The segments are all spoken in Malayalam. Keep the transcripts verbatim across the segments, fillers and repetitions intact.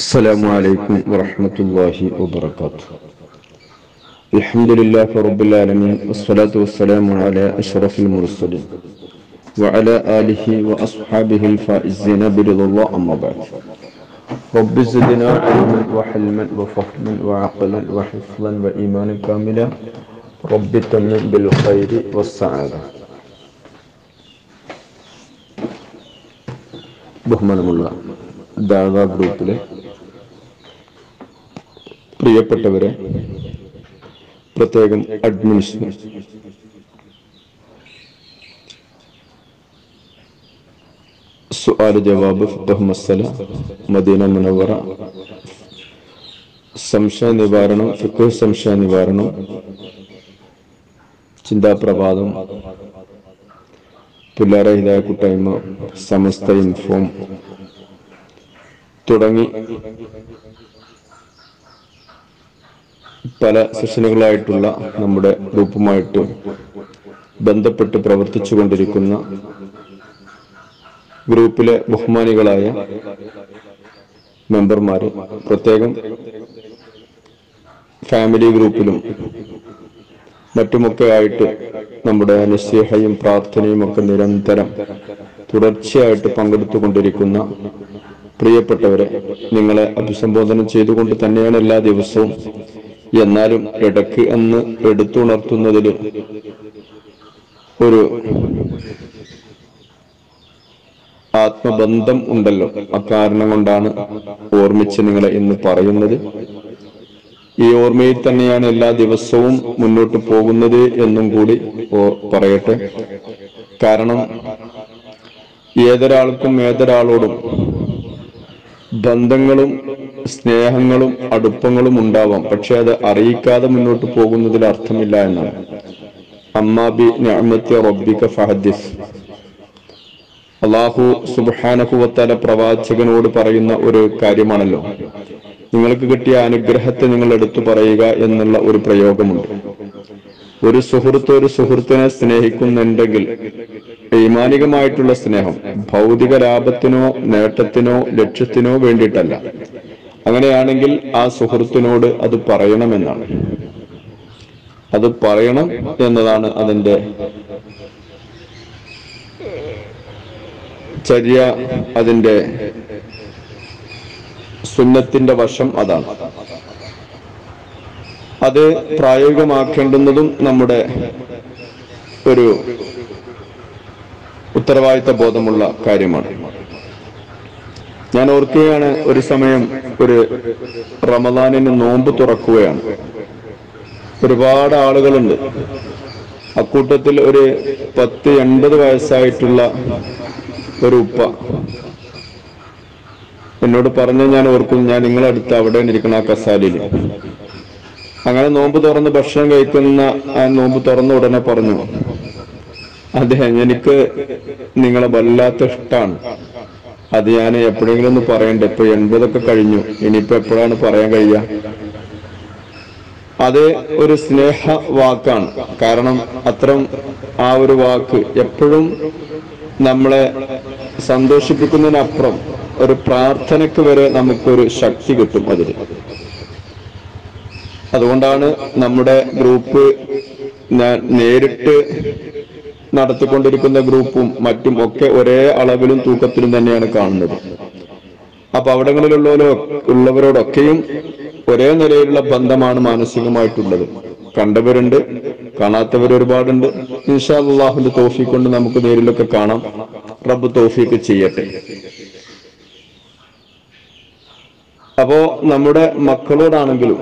السلام عليكم ورحمة الله وبركاته. الحمد لله رب العالمين والصلاة والسلام على أشرف المرسلين وعلى آله وأصحابه الفائزين برضا الله أما بعد. رب زدنا علما وحلما وفهما وعقلا وحفظا وإيمانا كاملا رب تمم بالخير والسعادة. ബഹുമാനമുള്ള ദാവ ഗ്രൂപ്പിലെ പ്രിയപ്പെട്ടവരെ, പ്രത്യേകം അഡ്മിനിസ്ട്രേഷൻ സുആൽ ജവാബ് ഫിഖ്ഹ് മസ്അല മദീന മുനവ്വറ സംശയ നിവാരണം ഫിഖ്ഹ് സംശയ നിവാരണം ചിന്താപ്രഭാതം പുല്ലാര ഹിദായ കൂട്ടായ്മ സമസ്ത ഇൻഫോം തുടങ്ങി പല സെഷനുകളായിട്ടുള്ള നമ്മുടെ ഗ്രൂപ്പുമായിട്ട് ബന്ധപ്പെട്ട് പ്രവർത്തിച്ചു കൊണ്ടിരിക്കുന്ന ഗ്രൂപ്പിലെ ബഹുമാനികളായ മെമ്പർമാര്, പ്രത്യേകം ഫാമിലി ഗ്രൂപ്പിലും മറ്റുമൊക്കെ ആയിട്ട് നമ്മുടെ നസീഹയും പ്രാർത്ഥനയും ഒക്കെ നിരന്തരം തുടർച്ചയായിട്ട് പങ്കെടുത്തുകൊണ്ടിരിക്കുന്ന പ്രിയപ്പെട്ടവരെ, നിങ്ങളെ അഭിസംബോധന ചെയ്തുകൊണ്ട് തന്നെയാണ് എല്ലാ ദിവസവും. എന്നാലും ഇടയ്ക്ക് എന്ന് എടുത്തുണർത്തുന്നതിൽ ഒരു ആത്മബന്ധം ഉണ്ടല്ലോ. അക്കാരണം കൊണ്ടാണ് ഓർമ്മിച്ച് നിങ്ങളെ ഇന്ന് പറയുന്നത്. ഈ ഓർമ്മയിൽ തന്നെയാണ് എല്ലാ ദിവസവും മുന്നോട്ട് പോകുന്നത് എന്നും കൂടി പറയട്ടെ. കാരണം ഏതൊരാൾക്കും ഏതൊരാളോടും ബന്ധങ്ങളും സ്നേഹങ്ങളും അടുപ്പങ്ങളും ഉണ്ടാവാം, പക്ഷെ അത് അറിയിക്കാതെ മുന്നോട്ട് പോകുന്നതിൽ അർത്ഥമില്ല എന്നാണ്. അമ്മാ ബി നിഅമത്തി റബ്ബിക ഫഹദ്ദിസ്. അല്ലാഹു സുബ്ഹാനഹു വ തആല പ്രവാചകനോട് പറയുന്ന ഒരു കാര്യമാണല്ലോ, നിങ്ങൾക്ക് കിട്ടിയ അനുഗ്രഹത്തെ നിങ്ങൾ എടുത്തു പറയുക എന്നുള്ള ഒരു പ്രയോഗമുണ്ട്. ഒരു സുഹൃത്ത് ഒരു സുഹൃത്തിനെ സ്നേഹിക്കുന്നുണ്ടെങ്കിൽ ഈമാനികമായിട്ടുള്ള സ്നേഹം, ഭൗതിക ലാഭത്തിനോ നേട്ടത്തിനോ ലക്ഷ്യത്തിനോ വേണ്ടിയിട്ടല്ല. അങ്ങനെയാണെങ്കിൽ ആ സുഹൃത്തിനോട് അത് പറയണമെന്നാണ്. അത് പറയണം എന്നതാണ് അതിന്റെ ചര്യ, അതിന്റെ സുന്നത്തിന്റെ വശം അതാണ്. അത് പ്രായോഗികമാക്കേണ്ടുന്നതും നമ്മുടെ ഒരു ഉത്തരവാദിത്ത ബോധമുള്ള കാര്യമാണ്. ഞാൻ ഓർക്കുകയാണ്, ഒരു സമയം ഒരു റമദാനിന് നോമ്പ് തുറക്കുകയാണ്. ഒരുപാട് ആളുകളുണ്ട്. അക്കൂട്ടത്തിൽ ഒരു പത്ത് എൺപത് വയസ്സായിട്ടുള്ള ഒരു ഉപ്പ എന്നോട് പറഞ്ഞു, ഞാൻ ഓർക്കുന്നു, ഞാൻ നിങ്ങളടുത്ത് അവിടെ ഇരിക്കണം ആ കസാലിൽ. അങ്ങനെ നോമ്പ് തുറന്ന് ഭക്ഷണം കഴിക്കുന്ന ആ നോമ്പ് തുറന്ന ഉടനെ പറഞ്ഞു, അതെ, എനിക്ക് നിങ്ങളെ വല്ലാത്ത ഇഷ്ടമാണ്. അത് ഞാൻ എപ്പോഴെങ്കിലും ഒന്ന് പറയണ്ടേ, ഇപ്പൊ എൺപതൊക്കെ കഴിഞ്ഞു, ഇനിയിപ്പോ എപ്പോഴാണ് പറയാൻ കഴിയുക? അത് ഒരു സ്നേഹ വാക്കാണ്. കാരണം അത്തരം ആ ഒരു വാക്ക് എപ്പോഴും നമ്മളെ സന്തോഷിപ്പിക്കുന്നതിനപ്പുറം ഒരു പ്രാർത്ഥനയ്ക്ക് വരെ നമുക്കൊരു ശക്തി കിട്ടും അതിൽ. അതുകൊണ്ടാണ് നമ്മുടെ ഗ്രൂപ്പ് ഞാൻ നേരിട്ട് നടത്തിക്കൊണ്ടിരിക്കുന്ന ഗ്രൂപ്പും മറ്റും ഒക്കെ ഒരേ അളവിലും തൂക്കത്തിലും തന്നെയാണ് കാണുന്നത്. അപ്പൊ അവിടങ്ങളിലുള്ളവരോ ഉള്ളവരോടൊക്കെയും ഒരേ നിലയിലുള്ള ബന്ധമാണ് മാനസികമായിട്ടുള്ളത്. കണ്ടവരുണ്ട്, കാണാത്തവർ ഒരുപാടുണ്ട്. ഇൻഷാ അല്ലാഹുവിന്റെ തൗഫീഖ് കൊണ്ട് നമുക്ക് നേരിലൊക്കെ കാണാം. റബ്ബ് തൗഫീഖ് ചെയ്യട്ടെ. അപ്പോ നമ്മുടെ മക്കളോടാണെങ്കിലും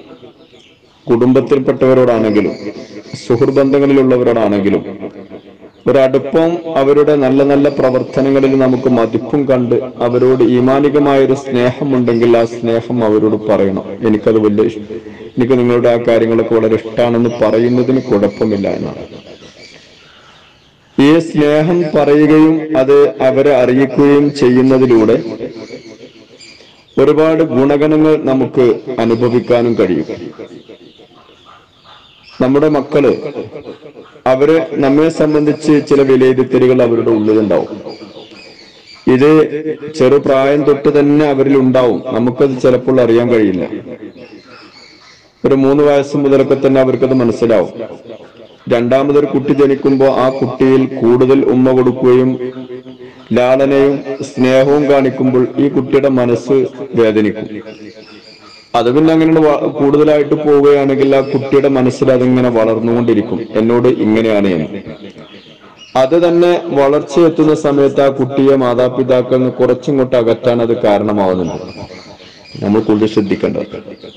കുടുംബത്തിൽപ്പെട്ടവരോടാണെങ്കിലും സുഹൃബന്ധങ്ങളിലുള്ളവരോടാണെങ്കിലും ഒരടുപ്പം, അവരുടെ നല്ല നല്ല പ്രവർത്തനങ്ങളിൽ നമുക്ക് മതിപ്പും കണ്ട് അവരോട് ഈമാനികമായൊരു സ്നേഹമുണ്ടെങ്കിൽ ആ സ്നേഹം അവരോട് പറയണം. എനിക്കത് വലിയ ഇഷ്ടം, എനിക്ക് നിങ്ങളുടെ ആ കാര്യങ്ങളൊക്കെ വളരെ ഇഷ്ടമാണെന്ന് പറയുന്നതിന് കുഴപ്പമില്ല എന്നാണ്. ഈ സ്നേഹം പറയുകയും അത് അവരെ അറിയിക്കുകയും ചെയ്യുന്നതിലൂടെ ഒരുപാട് ഗുണഗണങ്ങൾ നമുക്ക് അനുഭവിക്കാനും കഴിയും. നമ്മുടെ മക്കള്, അവര് നമ്മെ സംബന്ധിച്ച് ചില വിലയിരുത്തലുകൾ അവരുടെ ഉള്ളിലുണ്ടാവും. ഇത് ചെറുപ്രായം തൊട്ട് തന്നെ അവരിൽ ഉണ്ടാവും. നമുക്കത് ചിലപ്പോൾ അറിയാൻ കഴിയില്ല. ഒരു മൂന്ന് വയസ്സ് മുതലൊക്കെ തന്നെ അവർക്കത് മനസ്സിലാവും. രണ്ടാമതൊരു കുട്ടി ജനിക്കുമ്പോൾ ആ കുട്ടിയിൽ കൂടുതൽ ഉമ്മ കൊടുക്കുകയും ലാളനയും സ്നേഹവും കാണിക്കുമ്പോൾ ഈ കുട്ടിയുടെ മനസ്സ് വേദനിക്കും. അത് പിന്നെ അങ്ങനെ കൂടുതലായിട്ട് പോവുകയാണെങ്കിൽ ആ കുട്ടിയുടെ മനസ്സിൽ അതിങ്ങനെ വളർന്നുകൊണ്ടിരിക്കും, എന്നോട് ഇങ്ങനെയാണ് എന്ന്. അത് തന്നെ വളർച്ചയെത്തുന്ന സമയത്ത് ആ കുട്ടിയെ മാതാപിതാക്കളിൽ നിന്ന് കുറച്ചിങ്ങോട്ട് അകറ്റാൻ അത് കാരണമാവുന്നുണ്ട്. നമ്മൾ കൂടുതൽ ശ്രദ്ധിക്കേണ്ടത്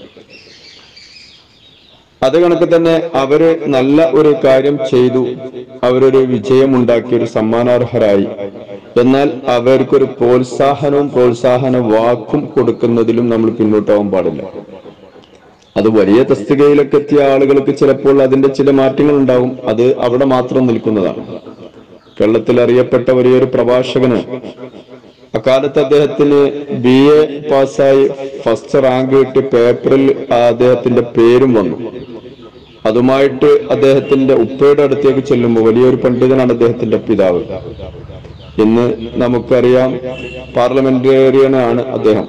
അത് കണക്ക് തന്നെ അവര് നല്ല ഒരു കാര്യം ചെയ്തു, അവരൊരു വിജയമുണ്ടാക്കി, ഒരു സമ്മാനാർഹരായി. എന്നാൽ അവർക്കൊരു പ്രോത്സാഹനവും പ്രോത്സാഹന വാക്കും കൊടുക്കുന്നതിലും നമ്മൾ പിന്നോട്ടാവാൻ പാടില്ല. അത് വലിയ തസ്തികയിലൊക്കെ എത്തിയ ആളുകൾക്ക് ചിലപ്പോൾ അതിന്റെ ചില മാറ്റങ്ങൾ ഉണ്ടാവും. അത് അവിടെ മാത്രം നിൽക്കുന്നതാണ്. കേരളത്തിൽ അറിയപ്പെട്ട വലിയൊരു പ്രഭാഷകന് അക്കാലത്ത് അദ്ദേഹത്തിന് ബി എ പാസ്സായി ഫസ്റ്റ് റാങ്ക് കിട്ടി പേപ്പറിൽ അദ്ദേഹത്തിന്റെ പേരും വന്നു. അതുമായിട്ട് അദ്ദേഹത്തിന്റെ ഉപ്പയുടെ അടുത്തേക്ക് ചെല്ലുമ്പോൾ, വലിയൊരു പണ്ഡിതനാണ് അദ്ദേഹത്തിന്റെ പിതാവ്, ഇന്ന് നമുക്കറിയാം പാർലമെന്റേറിയനാണ് അദ്ദേഹം,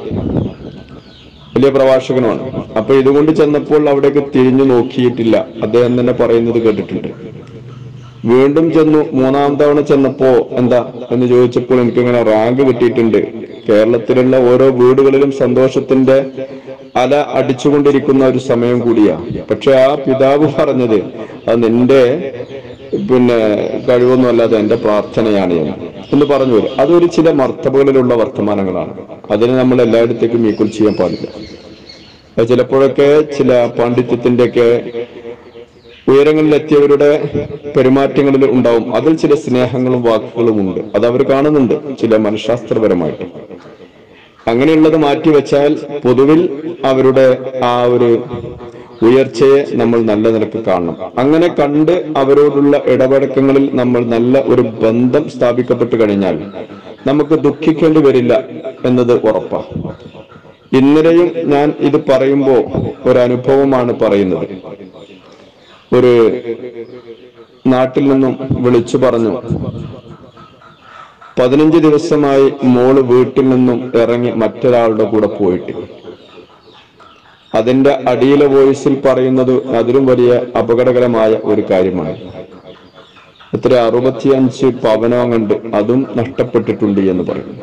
വലിയ പ്രഭാഷകനുമാണ്. അപ്പൊ ഇതുകൊണ്ട് ചെന്നപ്പോൾ അവിടേക്ക് തിരിഞ്ഞു നോക്കിയിട്ടില്ല. അദ്ദേഹം തന്നെ പറയുന്നത് കേട്ടിട്ടുണ്ട്. വീണ്ടും ചെന്നു, മൂന്നാം തവണ ചെന്നപ്പോ എന്താ എന്ന് ചോദിച്ചപ്പോൾ എനിക്കിങ്ങനെ റാങ്ക് കിട്ടിയിട്ടുണ്ട്. കേരളത്തിലുള്ള ഓരോ വീടുകളിലും സന്തോഷത്തിന്റെ അല അടിച്ചുകൊണ്ടിരിക്കുന്ന ഒരു സമയം കൂടിയാ. പക്ഷെ ആ പിതാവ് പറഞ്ഞത് അത് നിന്റെ പിന്നെ കഴിവൊന്നും അല്ലാതെ എന്റെ പ്രാർത്ഥനയാണ് എന്ന് എന്ന് പറഞ്ഞു വരും. അതൊരു ചില മർത്തബകളിലുള്ള വർത്തമാനങ്ങളാണ്. അതിന് നമ്മൾ എല്ലായിടത്തേക്കും ഈക്വൽ ചെയ്യാൻ പാടില്ല. ചിലപ്പോഴൊക്കെ ചില പാണ്ഡിത്യത്തിന്റെ ഒക്കെ ഉയരങ്ങളിലെത്തിയവരുടെ പെരുമാറ്റങ്ങളിൽ ഉണ്ടാവും. അതിൽ ചില സ്നേഹങ്ങളും വാക്കുകളും ഉണ്ട്. അത് അവർ കാണുന്നുണ്ട് ചില മനഃശാസ്ത്രപരമായിട്ട്. അങ്ങനെയുള്ളത് മാറ്റിവെച്ചാൽ പൊതുവിൽ അവരുടെ ആ ഒരു ഉയർച്ചയെ നമ്മൾ നല്ല നിലക്ക് കാണണം. അങ്ങനെ കണ്ട് അവരോടുള്ള ഇടപെടക്കങ്ങളിൽ നമ്മൾ നല്ല ഒരു ബന്ധം സ്ഥാപിക്കപ്പെട്ടു കഴിഞ്ഞാൽ നമുക്ക് ദുഃഖിക്കേണ്ടി വരില്ല എന്നത് ഉറപ്പാണ്. ഇന്നലെയും ഞാൻ ഇത് പറയുമ്പോ ഒരനുഭവമാണ് പറയുന്നത്. ഒരു നാട്ടിൽ നിന്നും വിളിച്ചു പറഞ്ഞു, പതിനഞ്ച് ദിവസമായി മോള് വീട്ടിൽ നിന്നും ഇറങ്ങി മറ്റൊരാളുടെ കൂടെ പോയിട്ട്. അതിന്റെ അടിയിലെ വോയിസിൽ പറയുന്നത് അതിലും വലിയ അപകടകരമായ ഒരു കാര്യമാണ്. എത്ര അറുപത്തിയഞ്ച് പവനോ കണ്ട് അതും നഷ്ടപ്പെട്ടിട്ടുണ്ട് എന്ന് പറയുന്നു.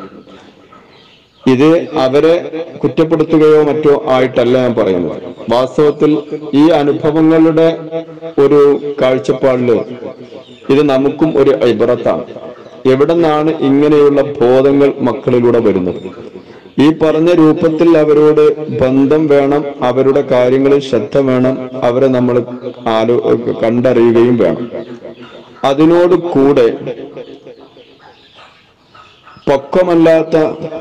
ഇത് അവരെ കുറ്റപ്പെടുത്തുകയോ മറ്റോ ആയിട്ടല്ല ഞാൻ പറയുന്നത്. വാസ്തവത്തിൽ ഈ അനുഭവങ്ങളുടെ ഒരു കാഴ്ചപ്പാടില് ഇത് നമുക്കും ഒരു ഇബ്രത്താണ്. എവിടെ നിന്നാണ് ഇങ്ങനെയുള്ള ബോധങ്ങൾ മക്കളിലൂടെ വരുന്നത്? ഈ പറഞ്ഞ രൂപത്തിൽ അവരോട് ബന്ധം വേണം, അവരുടെ കാര്യങ്ങളിൽ ശ്രദ്ധ വേണം, അവരെ നമ്മൾ ആലോ കണ്ടറിയുകയും വേണം. അതിനോട് കൂടെ പക്വമല്ലാത്ത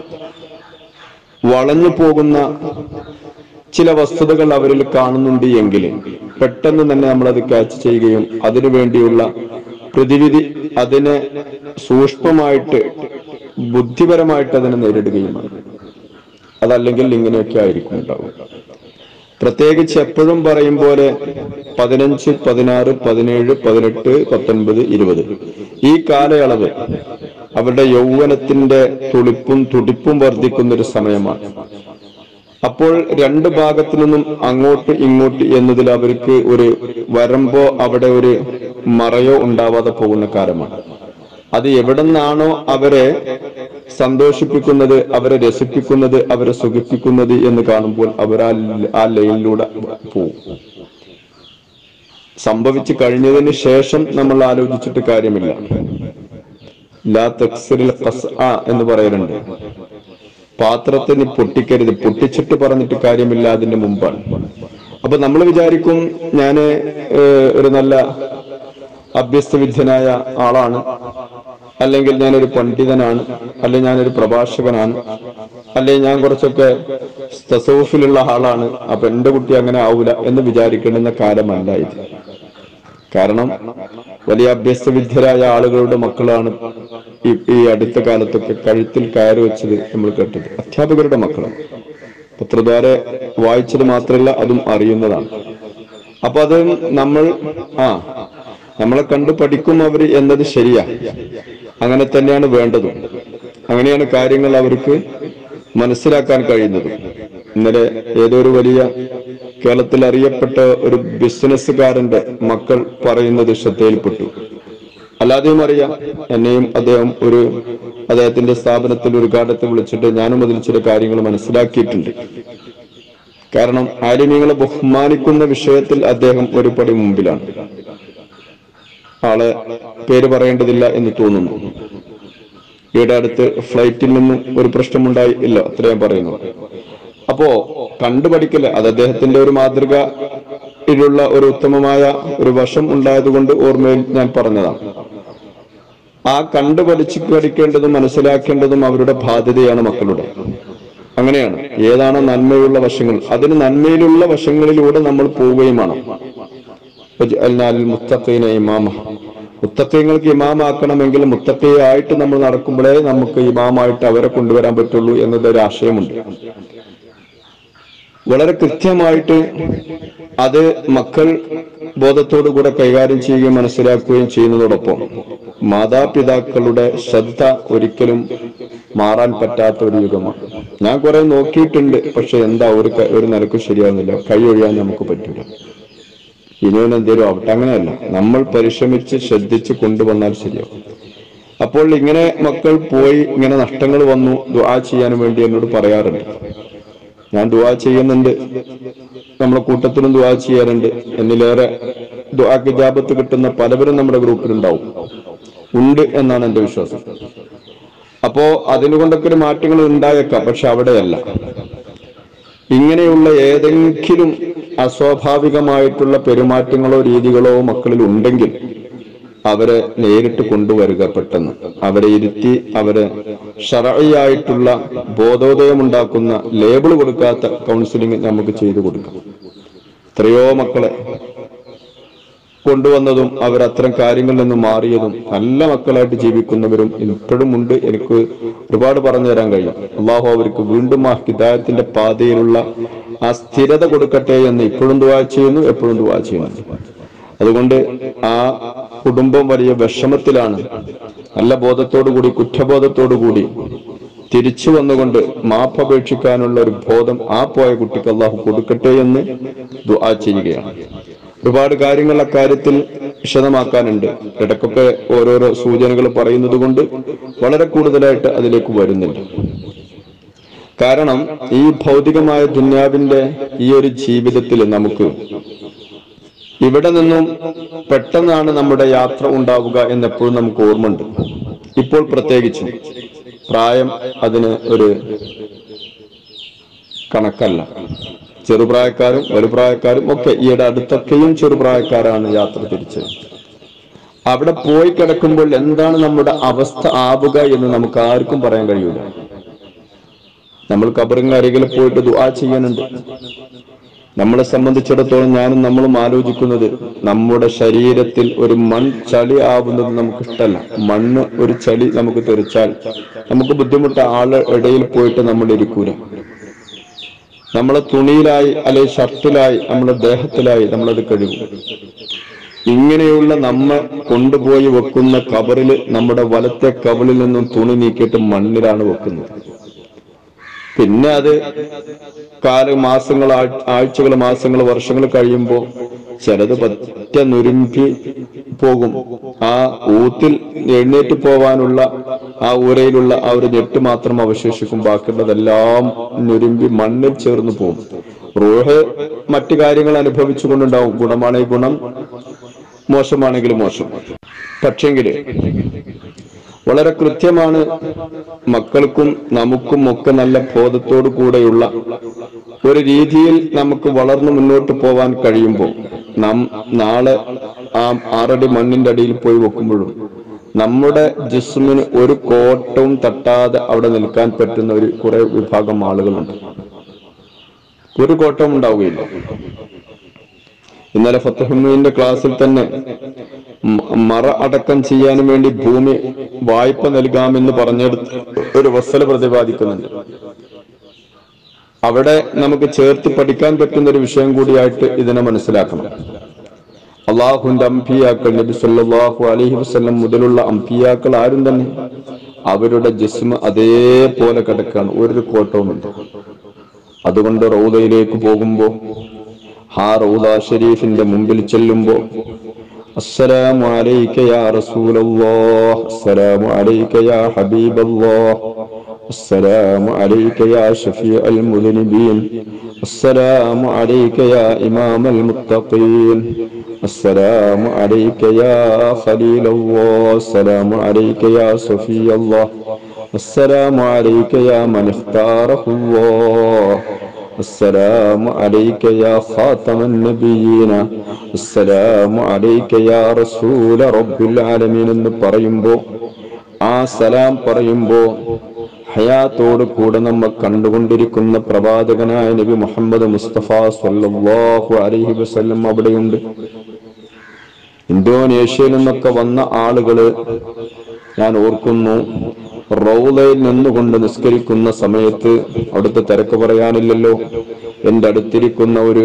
വളഞ്ഞു പോകുന്ന ചില വസ്തുതകൾ അവരിൽ കാണുന്നുണ്ട് എങ്കിൽ പെട്ടെന്ന് തന്നെ നമ്മളത് ക്യാച്ച് ചെയ്യുകയും അതിനു വേണ്ടിയുള്ള പ്രതിവിധി അതിനെ സൂക്ഷ്മമായിട്ട് ബുദ്ധിപരമായിട്ട് അതിനെ നേരിടുകയുമാണ്. അതല്ലെങ്കിൽ ഇങ്ങനെയൊക്കെ ആയിരിക്കും ഉണ്ടാവും. പ്രത്യേകിച്ച് എപ്പോഴും പറയും പോലെ പതിനഞ്ച് പതിനാറ് പതിനേഴ് പതിനെട്ട് പത്തൊൻപത് ഇരുപത് ഈ കാലയളവ് അവരുടെ യൗവനത്തിന്റെ തുളിപ്പും തുടിപ്പും വർദ്ധിക്കുന്ന ഒരു സമയമാണ്. അപ്പോൾ രണ്ട് ഭാഗത്തു നിന്നും അങ്ങോട്ട് ഇങ്ങോട്ട് എന്നതിൽ അവർക്ക് ഒരു വരമ്പോ അവിടെ ഒരു മറയോ ഉണ്ടാവാതെ പോകുന്ന കാലമാണ്. അത് എവിടെ നിന്നാണോ അവരെ സന്തോഷിപ്പിക്കുന്നത്, അവരെ രസിപ്പിക്കുന്നത്, അവരെ സുഖിപ്പിക്കുന്നത് എന്ന് കാണുമ്പോൾ അവർ ആ ലൈനിലൂടെ പോവും. സംഭവിച്ചു കഴിഞ്ഞതിന് ശേഷം നമ്മൾ ആലോചിച്ചിട്ട് കാര്യമില്ല. ലാ തക്സിറിൽ ഖസ്അ എന്ന് പറയലുണ്ട്. പാത്രത്തെ നീ പൊട്ടിക്കരുത്, പൊട്ടിച്ചിട്ട് പറഞ്ഞിട്ട് കാര്യമില്ല, അതിന്റെ മുമ്പാണ്. അപ്പൊ നമ്മൾ വിചാരിക്കും ഞാന് ഒരു നല്ല അഭ്യസ്തവിദ്യനായ ആളാണ്, അല്ലെങ്കിൽ ഞാനൊരു പണ്ഡിതനാണ്, അല്ലെങ്കിൽ ഞാനൊരു പ്രഭാഷകനാണ്, അല്ലെങ്കിൽ ഞാൻ കുറച്ചൊക്കെ തസവുഫിലുള്ള ആളാണ്, അപ്പൊ എന്റെ കുട്ടി അങ്ങനെ ആവൂല എന്ന് വിചാരിക്കേണ്ടുന്ന കാലമല്ല ഇത്. കാരണം വലിയ അഭ്യസ്തവിദ്യരായ ആളുകളുടെ മക്കളാണ് ഈ ഈ അടുത്ത കാലത്തൊക്കെ കഴുത്തിൽ കയറി വെച്ചത് നമ്മൾ കേട്ടത്. അധ്യാപകരുടെ മക്കളാണ്. പത്രദ്വാരെ വായിച്ചത് മാത്രമല്ല അതും അറിയുന്നതാണ്. അപ്പൊ അത് നമ്മൾ ആ നമ്മളെ കണ്ടു പഠിക്കും അവര് എന്നത് ശരിയാ, അങ്ങനെ തന്നെയാണ് വേണ്ടതും. അങ്ങനെയാണ് കാര്യങ്ങൾ അവർക്ക് മനസ്സിലാക്കാൻ കഴിയുന്നത്. ഇന്നലെ ഏതൊരു വലിയ കേരളത്തിൽ അറിയപ്പെട്ട ഒരു ബിസിനസ്സുകാരന്റെ മക്കൾ പറയുന്നത് ശ്രദ്ധയിൽപ്പെട്ടു. അല്ലാതെയും അറിയാം, എന്നെയും അദ്ദേഹം ഒരു അദ്ദേഹത്തിന്റെ സ്ഥാപനത്തിൽ ഒരു ഘട്ടത്തിൽ വിളിച്ചിട്ട് ഞാനും അതിൽ ചില കാര്യങ്ങൾ മനസ്സിലാക്കിയിട്ടുണ്ട്. കാരണം ആലിമീങ്ങളെ ബഹുമാനിക്കുന്ന വിഷയത്തിൽ അദ്ദേഹം ഒരു പടി മുമ്പിലാണ്. ആളെ പേര് പറയേണ്ടതില്ല എന്ന് തോന്നുന്നു. ഈയുടെ അടുത്ത് ഫ്ലൈറ്റിൽ നിന്നും ഒരു പ്രശ്നമുണ്ടായി ഇല്ല, അത്രയും പറയുന്നു. അപ്പോ കണ്ടുപഠിക്കല് അത് അദ്ദേഹത്തിന്റെ ഒരു മാതൃകയിലുള്ള ഒരു ഉത്തമമായ ഒരു വശം ഉണ്ടായതുകൊണ്ട് ഓർമ്മയിൽ ഞാൻ പറഞ്ഞതാണ്. ആ കണ്ടു പഠിച്ച് പഠിക്കേണ്ടതും മനസ്സിലാക്കേണ്ടതും അവരുടെ ബാധ്യതയാണ് മക്കളുടെ. അങ്ങനെയാണ്. ഏതാണോ നന്മയുള്ള വശങ്ങൾ, അതിന് നന്മയിലുള്ള വശങ്ങളിലൂടെ നമ്മൾ പോവുകയുമാണ്. മുത്തഖീന ഇമാമ, മുത്തഖീങ്ങൾക്ക് ഇമാമാക്കണമെങ്കിൽ മുത്തഖിയായിട്ട് നമ്മൾ നടക്കുമ്പോഴേ നമുക്ക് ഇമാമായിട്ട് അവരെ കൊണ്ടുവരാൻ പറ്റുള്ളൂ എന്നതൊരു ആശയമുണ്ട്. വളരെ കൃത്യമായിട്ട് അത് മക്കൾ ബോധത്തോടു കൂടെ കൈകാര്യം ചെയ്യുകയും മനസ്സിലാക്കുകയും ചെയ്യുന്നതോടൊപ്പം മാതാപിതാക്കളുടെ ശ്രദ്ധ ഒരിക്കലും മാറാൻ പറ്റാത്ത ഒരു യുഗമാണ്. ഞാൻ കുറെ നോക്കിയിട്ടുണ്ട്, പക്ഷെ എന്താ ഒരു ഒരു നിലക്കും ശരിയാവുന്നില്ല. കൈ ഒഴിയാൻ നമുക്ക് പറ്റില്ല. ഇനിയും എന്തേലും ആവട്ടെ, അങ്ങനെയല്ല. നമ്മൾ പരിശ്രമിച്ച് ശ്രദ്ധിച്ച് കൊണ്ടുവന്നാൽ ശരിയാവും. അപ്പോൾ ഇങ്ങനെ മക്കൾ പോയി ഇങ്ങനെ നഷ്ടങ്ങൾ വന്നു, ദുആ ചെയ്യാൻ വേണ്ടി എന്നോട് പറയാറുണ്ട്. ഞാൻ ദുആ ചെയ്യുന്നുണ്ട്, നമ്മളെ കൂട്ടത്തിലും ദുആ ചെയ്യാറുണ്ട്. എന്നിലേറെ ദുആക്ക് ഇജാബത്ത് കിട്ടുന്ന പലവരും നമ്മുടെ ഗ്രൂപ്പിലുണ്ടാവും, ഉണ്ട് എന്നാണ് എന്റെ വിശ്വാസം. അപ്പോ അതിനുകൊണ്ടൊക്കെ ഒരു മാറ്റങ്ങൾ ഉണ്ടായേക്കാം, പക്ഷെ അവിടെയല്ല. ഇങ്ങനെയുള്ള ഏതെങ്കിലും അസ്വാഭാവികമായിട്ടുള്ള പെരുമാറ്റങ്ങളോ രീതികളോ മക്കളിൽ ഉണ്ടെങ്കിൽ അവരെ നേരിട്ട് കൊണ്ടുവരിക. പെട്ടെന്ന് അവരെ ഇരുത്തി അവരെ ശർഈയായിട്ടുള്ള ബോധോദയമുണ്ടാക്കുന്ന ലേബിൾ കൊടുക്കാത്ത കൗൺസിലിംഗ് നമുക്ക് ചെയ്തു കൊടുക്കാം. എത്രയോ മക്കളെ കൊണ്ടുവന്നതും അവരത്തരം കാര്യങ്ങളിൽ നിന്ന് മാറിയതും നല്ല മക്കളായിട്ട് ജീവിക്കുന്നവരും ഇപ്പോഴും ഉണ്ട്. എനിക്ക് ഒരുപാട് പറഞ്ഞു തരാൻ കഴിയും. അള്ളാഹു അവർക്ക് വീണ്ടും ആ ഹിദായത്തിന്റെ പാതയിലുള്ള ആ സ്ഥിരത കൊടുക്കട്ടെ എന്ന് ഇപ്പോഴും ദുആ ചെയ്യുന്നു, എപ്പോഴും ദുആ ചെയ്യുന്നു. അതുകൊണ്ട് ആ കുടുംബം വലിയ വിഷമത്തിലാണ്. നല്ല ബോധത്തോടു കൂടി, കുറ്റബോധത്തോടു കൂടി തിരിച്ചു വന്നുകൊണ്ട് മാപ്പപേക്ഷിക്കാനുള്ള ഒരു ബോധം ആ പോയ കുട്ടിക്ക് അള്ളാഹു കൊടുക്കട്ടെ എന്ന് ദുആ ചെയ്യുകയാണ്. ഒരുപാട് കാര്യങ്ങൾ അക്കാര്യത്തിൽ വിശദമാക്കാനുണ്ട്. ഇടയ്ക്കൊക്കെ ഓരോരോ സൂചനകൾ പറയുന്നത് കൊണ്ട് വളരെ കൂടുതലായിട്ട് അതിലേക്ക് വരുന്നുണ്ട്. കാരണം ഈ ഭൗതികമായ ദുന്യാവിന്റെ ഈ ഒരു ജീവിതത്തിൽ നമുക്ക് ഇവിടെ നിന്നും പെട്ടെന്നാണ് നമ്മുടെ യാത്ര ഉണ്ടാവുക എന്നെപ്പോഴും നമുക്ക് ഓർമ്മയുണ്ട്. ഇപ്പോൾ പ്രത്യേകിച്ചും പ്രായം അതിന് ഒരു കണക്കല്ല. ചെറുപ്രായക്കാരും വലുപ്രായക്കാരും ഒക്കെ ഈയിടെ അടുത്തൊക്കെയും ചെറുപ്രായക്കാരാണ് യാത്ര തിരിച്ചത്. അവിടെ പോയി കിടക്കുമ്പോൾ എന്താണ് നമ്മുടെ അവസ്ഥ ആവുക എന്ന് നമുക്ക് ആർക്കും പറയാൻ കഴിയൂല. നമ്മൾ ഖബറിന്റെ അരികിൽ പോയിട്ട് ദുആ ചെയ്യാനുണ്ട്. നമ്മളെ സംബന്ധിച്ചിടത്തോളം ഞാനും നമ്മളും ആലോചിക്കുന്നത്, നമ്മുടെ ശരീരത്തിൽ ഒരു മൺ ചളി ആവുന്നത് നമുക്ക് ഇഷ്ടമല്ല. മണ്ണ് ഒരു ചളി നമുക്ക് തെറിച്ചാൽ നമുക്ക് ബുദ്ധിമുട്ട്. ആള് ഇടയിൽ പോയിട്ട് നമ്മൾ ഇരിക്കൂല. നമ്മളെ തുണിയിലായി അല്ലെ ഷർട്ടിലായി നമ്മുടെ ദേഹത്തിലായി നമ്മളത് കഴുകും. ഇങ്ങനെയുള്ള നമ്മ കൊണ്ടുപോയി വെക്കുന്ന കബറിൽ നമ്മുടെ വലത്തെ കവിളിൽ നിന്നും തുണി നീക്കിയിട്ട് മണ്ണിലാണ് വെക്കുന്നത്. പിന്നെ അത് കാല മാസങ്ങൾ ആഴ്ചകൾ മാസങ്ങൾ വർഷങ്ങൾ കഴിയുമ്പോൾ ചിലത് പറ്റ നുരുമ്പി പോകും. ആ ഊത്തിൽ എഴുന്നേറ്റ് പോവാനുള്ള ആ ഊരയിലുള്ള ആ ഒരു ഞെട്ട് മാത്രം അവശേഷിക്കും. ബാക്കിയുള്ളതെല്ലാം നുരുമ്പി മണ്ണിൽ ചേർന്ന് പോകും. റൂഹ് മറ്റു കാര്യങ്ങൾ അനുഭവിച്ചുകൊണ്ടുണ്ടാവും. ഗുണമാണെങ്കിൽ ഗുണം, മോശമാണെങ്കിൽ മോശം. പക്ഷെങ്കിൽ വളരെ കൃത്യമാണ് മക്കൾക്കും നമുക്കും ഒക്കെ നല്ല ബോധത്തോടു കൂടെയുള്ള ഒരു രീതിയിൽ നമുക്ക് വളർന്നു മുന്നോട്ട് പോവാൻ കഴിയുമ്പോൾ നാം നാളെ ആ ആറടി മണ്ണിന്റെ അടിയിൽ പോയി വെക്കുമ്പോഴും നമ്മുടെ ജിസ്മിന് ഒരു കോട്ടവും തട്ടാതെ അവിടെ നിൽക്കാൻ പറ്റുന്ന ഒരു കുറെ വിഭാഗം ആളുകളുണ്ട്. ഒരു കോട്ടവും ഉണ്ടാവുകയില്ല. ഇന്നലെ ഫത്തുഹുമ്മീന്റെ ക്ലാസ്സിൽ തന്നെ മറ അടക്കം ചെയ്യാൻ വേണ്ടി ഭൂമി വായ്പ നൽകാമെന്ന് പറഞ്ഞെടുത്ത് ഒരു വസ്സല പ്രതിപാദിക്കുന്നുണ്ട്. അവിടെ നമുക്ക് ചേർത്ത് പഠിക്കാൻ പറ്റുന്ന ഒരു വിഷയം കൂടിയായിട്ട് ഇതിനെ മനസ്സിലാക്കണം. അള്ളാഹുവിന്റെ അംബിയാക്കൾ, നബി സല്ലല്ലാഹു അലൈഹി വസല്ലം മുതലുള്ള അംബിയാക്കൾ ആരും തന്നെ അവരുടെ ജിസ്മ് അതേപോലെ കിടക്കാണ്, ഒരു കോട്ടവുമില്ല. അതുകൊണ്ട് റൗദയിലേക്ക് പോകുമ്പോ ആ റൗദ ഷരീഫിന്റെ മുമ്പിൽ ചെല്ലുമ്പോ അസ്സലാമു അലൈക യാ റസൂലല്ലാഹ്, അസ്സലാമു അലൈക യാ ഹബീബല്ലാഹ്, അസ്സലാമു അലൈക യാ ശഫീഅൽ മുദ്നിബീൻ, അസ്സലാമു അലൈക യാ ഇമാമൽ മുത്തഖീൻ, അസ്സലാമു അലൈക യാ ഖലീലല്ലാഹ്, അസ്സലാമു അലൈക യാ സഫിയല്ലാഹ്, അസ്സലാമു അലൈക യാ മൻ ഇഖ്താറഹുല്ലാഹ്, അസ്സലാമു അലൈക യാ ഖാതമൻ നബിയ്യീന, അസ്സലാമു അലൈക യാ റസൂല റബ്ബിൽ ആലമീൻ എന്ന് പറയുമ്പോ, ആ സലാം പറയുമ്പോ ഹയാത്തോട് കൂടെ നമ്മൾ കണ്ടുകൊണ്ടിരിക്കുന്ന പ്രവാചകനായ നബി മുഹമ്മദ് മുസ്തഫ സ്വല്ലല്ലാഹു അലൈഹി വസല്ലം അവിടെയുണ്ട്. ഇന്തോനേഷ്യയിൽ നിന്നൊക്കെ വന്ന ആളുകള് ഞാൻ ഓർക്കുന്നു, റൗളയിൽ നിന്നുകൊണ്ട് നിസ്കരിക്കുന്ന സമയത്ത്, അവിടുത്തെ തിരക്ക് പറയാനില്ലല്ലോ, എന്റെ അടുത്തിരിക്കുന്ന ഒരു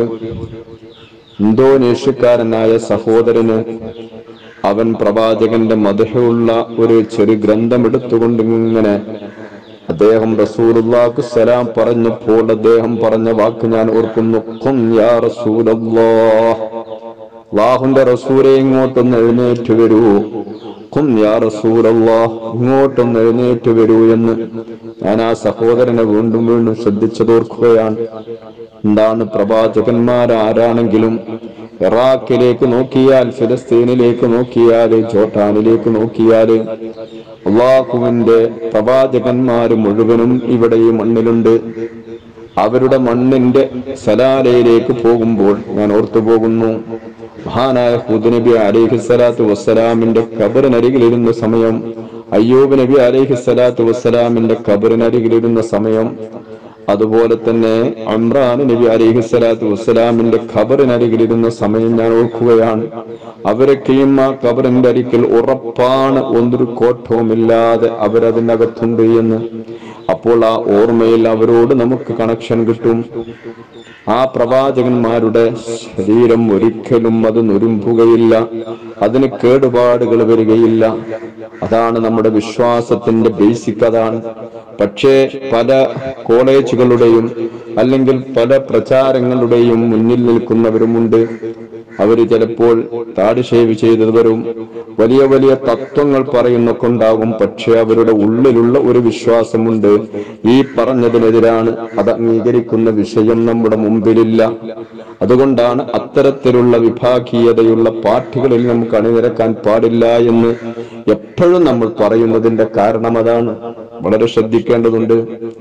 ഇന്തോനേഷ്യക്കാരനായ സഹോദരന് അവൻ പ്രവാചകന്റെ മദ്ഹുള്ള ഒരു ചെറു ഗ്രന്ഥം എടുത്തുകൊണ്ട് ഇങ്ങനെ അദ്ദേഹം റസൂലുള്ളാഹിക്ക് സലാം പറഞ്ഞപ്പോൾ അദ്ദേഹം പറഞ്ഞ വാക്ക് ഞാൻ ഓർക്കുന്നു, ഖും യാ റസൂലല്ലാഹ്, അല്ലാഹുവിന്റെ റസൂലേ ഇങ്ങോട്ടൊന്ന് എഴുന്നേറ്റ് വരൂ, ഖും യാ റസൂലല്ലാഹ്, ഇങ്ങോട്ടൊന്ന് എഴുന്നേറ്റ് വരൂ എന്ന് ഞാൻ ആ സഹോദരനെ വീണ്ടും വീണ്ടും ശ്രദ്ധിച്ചതോർക്കുകയാണ്. എന്താണ്, പ്രവാചകന്മാർ ആരാണെങ്കിലും ഇറാഖിലേക്ക് നോക്കിയാൽ, ഫിലിസ്തീനിലേക്ക് നോക്കിയാൽ, ജോർഡാനിലേക്ക് നോക്കിയാൽ അല്ലാഹുവിന്റെ പ്രവാചകന്മാര് മുഴുവനും ഇവിടെ ഈ മണ്ണിലുണ്ട്. അവരുടെ മണ്ണിന്റെ സലാലയിലേക്ക് പോകുമ്പോൾ ഞാൻ ഓർത്തു പോകുന്നു, മഹാനായ ഹൂദ് നബി അലൈഹി സ്വലാത്തു വസ്സലാമിന്റെ ഖബറിനരികിലിരുന്ന സമയം, അയ്യൂബ് നബി അലൈഹി സ്വലാത്തു വസ്സലാമിന്റെ ഖബറിനരികിലിരുന്ന സമയം, അതുപോലെ തന്നെ ഇമ്രാൻ നബി അലൈഹി സ്വലാത്തു വസ്സലാമിന്റെ ഖബറിനരികിലിരുന്ന സമയം ഞാൻ ഓർക്കുകയാണ്. അവരൊക്കെയും ആ ഖബറിന്റെ അരികിൽ ഉറപ്പാണ്, ഒന്നൊരു കോട്ടവുമില്ലാതെ അവരതിനകത്തുണ്ട് എന്ന്. അപ്പോൾ ആ ഓർമ്മയിൽ അവരോട് നമുക്ക് കണക്ഷൻ കിട്ടും. ആ പ്രവാചകന്മാരുടെ ശരീരം ഒരിക്കലും അത് നുരുമ്പുകയില്ല, അതിന് കേടുപാടുകൾ വരികയില്ല. അതാണ് നമ്മുടെ വിശ്വാസത്തിന്റെ ബേസിക്, അതാണ്. പക്ഷേ പല കോളേജുകളുടെയും അല്ലെങ്കിൽ പല പ്രചാരങ്ങളുടെയും മുന്നിൽ നിൽക്കുന്നവരുമുണ്ട്. അവര് ചിലപ്പോൾ താടി ഷേവ് ചെയ്തവരും വലിയ വലിയ തത്വങ്ങൾ പറയുന്നൊക്കെ ഉണ്ടാകും. പക്ഷെ അവരുടെ ഉള്ളിലുള്ള ഒരു വിശ്വാസമുണ്ട്, ഈ പറഞ്ഞതിനെതിരാണ്, അത് അംഗീകരിക്കുന്ന വിഷയം നമ്മുടെ മുമ്പിലില്ല. അതുകൊണ്ടാണ് അത്തരത്തിലുള്ള വിഭാഗീയതയുള്ള പാർട്ടികളിൽ നമുക്ക് അണിനിരക്കാൻ പാടില്ല എന്ന് എപ്പോഴും നമ്മൾ പറയുന്നതിന്റെ കാരണം അതാണ്. വളരെ ശ്രദ്ധിക്കേണ്ടതുണ്ട്.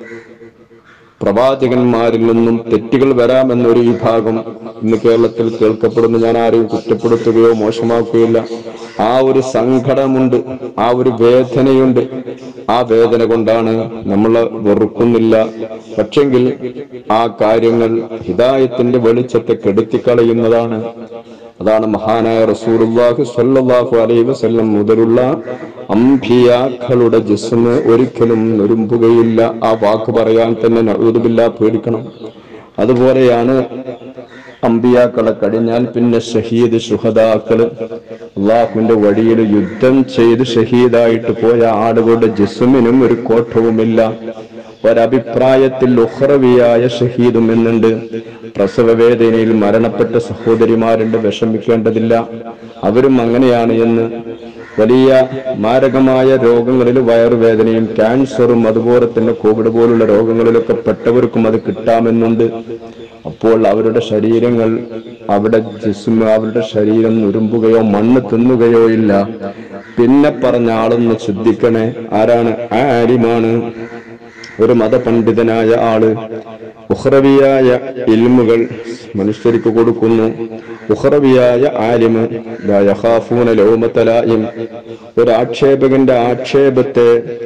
പ്രവാചകന്മാരിൽ നിന്നും തെറ്റുകൾ വരാമെന്നൊരു വിഭാഗം ഇന്ന് കേരളത്തിൽ കേൾക്കപ്പെടുന്നു. ഞാൻ ആരെയും കുറ്റപ്പെടുത്തുകയോ മോശമാക്കുകയില്ല. ആ ഒരു സങ്കടമുണ്ട്, ആ ഒരു വേദനയുണ്ട്. ആ വേദന കൊണ്ടാണ് നമ്മൾ വെറുക്കുന്നില്ല. പക്ഷെങ്കിൽ ആ കാര്യങ്ങൾ ഹിദായത്തിന്റെ വെളിച്ചത്തെ കെടുത്തിക്കളയുന്നതാണ്. അതാണ് മഹാനായ റസൂലുള്ളാഹി സ്വല്ലല്ലാഹു അലൈഹി വസല്ലം മുതലുള്ള അംബിയാക്കളുടെ ജിസ്മ് ഒരിക്കലും നുരുമ്പുകയില്ല. ആ വാക്ക് പറയാൻ തന്നെ നഊദു ബില്ലാഹ് പേടിക്കണം. അതുപോലെയാണ് അംബിയാക്കളെ കഴിഞ്ഞാൽ പിന്നെ ഷഹീദ്, ശുഹദാക്കള്, അള്ളാഹുവിന്റെ വഴിയിൽ യുദ്ധം ചെയ്ത് ഷഹീദായിട്ട് പോയ ആളുകളുടെ ജിസ്മിനും ഒരു കോട്ടവുമില്ല. ഒരഭിപ്രായത്തിൽ ഉഖ്റവിയായ ഷഹീദും എന്നുണ്ട്. പ്രസവ വേദനയിൽ മരണപ്പെട്ട സഹോദരിമാരുണ്ട്, വിഷമിക്കേണ്ടതില്ല, അവരും അങ്ങനെയാണ് എന്ന്. വലിയ മാരകമായ രോഗങ്ങളിൽ, വയറുവേദനയും ക്യാൻസറും അതുപോലെ തന്നെ കോവിഡ് പോലുള്ള രോഗങ്ങളിലൊക്കെ പെട്ടവർക്കും അത് കിട്ടാമെന്നുണ്ട്. അപ്പോൾ അവരുടെ ശരീരങ്ങൾ, അവിടെ ജിസ്മ്, അവരുടെ ശരീരം നുരുമ്പുകയോ മണ്ണ് തിന്നുകയോ ഇല്ല. പിന്നെ പറഞ്ഞ ആളൊന്ന് ശ്രദ്ധിക്കണേ, ആരാണ്? ആലിമാണ്, ഒരു മതപണ്ഡിതനായ ആള്. ഉഖ്റവിയായ ഇൽമുകൾ മനുഷ്യർക്ക് കൊടുക്കുന്നു. ഉഖ്റവിയായ ആലിമ് ലാ യഖാഫൂന ലൗമത ലായിം, ഒരു ആക്ഷേപകന്റെ ആക്ഷേപത്തെ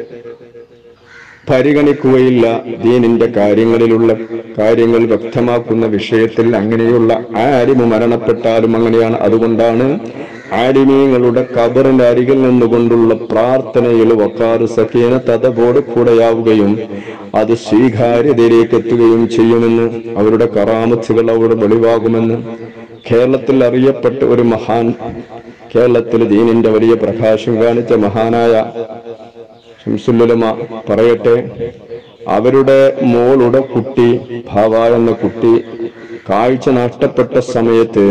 പരിഗണിക്കുകയില്ല. ദീനിന്റെ കാര്യങ്ങളിലുള്ള കാര്യങ്ങൾ വ്യക്തമാക്കുന്ന വിഷയത്തിൽ അങ്ങനെയുള്ള ആലിമ് മരണപ്പെട്ടാലും അങ്ങനെയാണ്. അതുകൊണ്ടാണ് ആലിമീങ്ങളുടെ ഖബറിന്റെ അരികിൽ നിന്നുകൊണ്ടുള്ള പ്രാർത്ഥനയിൽ വഖാറ് സക്കീനത്ത് അതബോട് കൂടെയാവുകയും അത് സ്വീകാര്യതയിലേക്ക് എത്തുകയും ചെയ്യുമെന്ന്, അവരുടെ കറാമത്തുകൾ അവിടെ വെളിവാകുമെന്ന്. കേരളത്തിൽ അറിയപ്പെട്ട ഒരു മഹാൻ, കേരളത്തിൽ ദീനിന്റെ വലിയ പ്രകാശം കാണിച്ച മഹാനായ ശംസുലുലമ പറയട്ടെ, അവരുടെ മോളുടെ കുട്ടി ഭാവ എന്ന കുട്ടി കാഴ്ച നഷ്ടപ്പെട്ട സമയത്ത്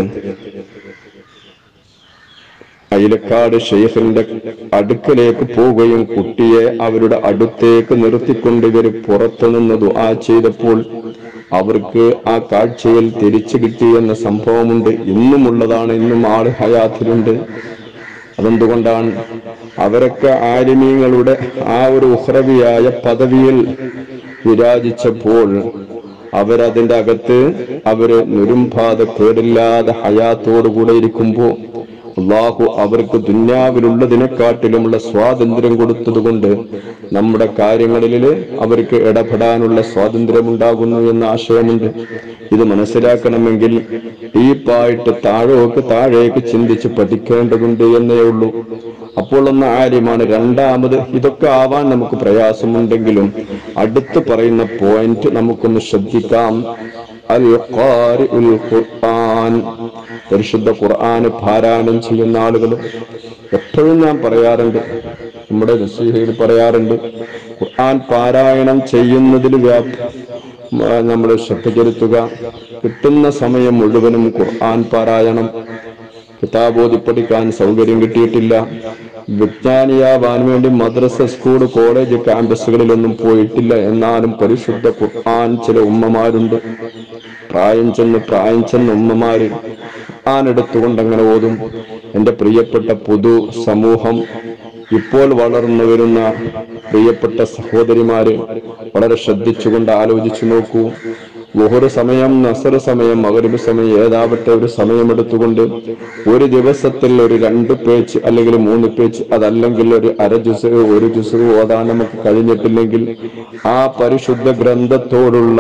അയിലക്കാട് ഷെയ്ഖിന്റെ അടുക്കലേക്ക് പോവുകയും കുട്ടിയെ അവരുടെ അടുത്തേക്ക് നിർത്തിക്കൊണ്ട് ഇവർ പുറത്തു നിന്ന് ദുആ ചെയ്തപ്പോൾ അവർക്ക് ആ കാഴ്ചയിൽ തിരിച്ചു കിട്ടിയെന്ന സംഭവമുണ്ട്. ഇന്നുമുള്ളതാണ്, ഇന്നും ആള് ഹയാത്തിലുണ്ട്. അതെന്തുകൊണ്ടാണ്? അവരൊക്കെ ആലിമീങ്ങളുടെ ആ ഒരു ഉഖ്റവിയായ പദവിയിൽ വിരാജിച്ചപ്പോൾ അവരതിന്റെ അകത്ത് അവര് നുരുമ്പാതെ കേടില്ലാതെ ഹയാത്തോടുകൂടെ ഇരിക്കുമ്പോ അള്ളാഹു അവർക്ക് ദുന്യാവിലുള്ളതിനെക്കാട്ടിലുമുള്ള സ്വാതന്ത്ര്യം കൊടുത്തതുകൊണ്ട് നമ്മുടെ കാര്യങ്ങളിൽ അവർക്ക് ഇടപെടാനുള്ള സ്വാതന്ത്ര്യമുണ്ടാകുന്നു എന്ന ആശയമുണ്ട്. ഇത് മനസ്സിലാക്കണമെങ്കിൽ ഡീപ്പായിട്ട് താഴോക്ക് താഴേക്ക് ചിന്തിച്ച് പഠിക്കേണ്ടതുണ്ട് എന്നേ ഉള്ളൂ. അപ്പോൾ ഒന്ന് ആര്യമാണ്. രണ്ടാമത്, ഇതൊക്കെ ആവാൻ നമുക്ക് പ്രയാസമുണ്ടെങ്കിലും അടുത്ത് പറയുന്ന പോയിന്റ് നമുക്കൊന്ന് ശ്രദ്ധിക്കാം. അൽ ഖാരിഉൽ ഖുർആൻ, പരിശുദ്ധ ഖുർആൻ പാരായണം ചെയ്യുന്ന ആളുകൾ. എപ്പോഴും ഞാൻ പറയാറുണ്ട്, നമ്മുടെ നസീഹയിൽ പറയാറുണ്ട്, ഖുർആൻ പാരായണം ചെയ്യുന്നതിൽ വ്യാപ നമ്മൾ ശ്രദ്ധ ചെലുത്തുക. കിട്ടുന്ന സമയം മുഴുവനും ഖുർആൻ പാരായണം. കിതാബോധി പഠിക്കാൻ സൗകര്യം കിട്ടിയിട്ടില്ല. വിജ്ഞാനിയാവാൻ വേണ്ടി മദ്രസ, സ്കൂൾ, കോളേജ് ക്യാമ്പസുകളിലൊന്നും പോയിട്ടില്ല. എന്നാലും പരിശുദ്ധ ഖുർആൻ ചില ഉമ്മമാരുണ്ട്, പ്രായം ചെന്ന് പ്രായം ചെന്ന ഉമ്മമാര് ഖുർആൻ എടുത്തുകൊണ്ട് അങ്ങനെ ഓതും. എന്റെ പ്രിയപ്പെട്ട പൊതു സമൂഹം, ഇപ്പോൾ വളർന്നു വരുന്ന പ്രിയപ്പെട്ട സഹോദരിമാര് വളരെ ശ്രദ്ധിച്ചുകൊണ്ട് ആലോചിച്ചു നോക്കൂ. ളുഹ്ർ സമയം, നസർ സമയം, മഗ്രിബ് സമയം, ഏതാവട്ടെ ഒരു സമയമെടുത്തുകൊണ്ട് ഒരു ദിവസത്തിൽ ഒരു രണ്ട് പേജ് അല്ലെങ്കിൽ മൂന്ന് പേജ്, അതല്ലെങ്കിൽ ഒരു അര ജുസ്, ഒരു ജുസ് ഓതാൻ നമുക്ക് കഴിഞ്ഞിട്ടില്ലെങ്കിൽ ആ പരിശുദ്ധ ഗ്രന്ഥത്തോടുള്ള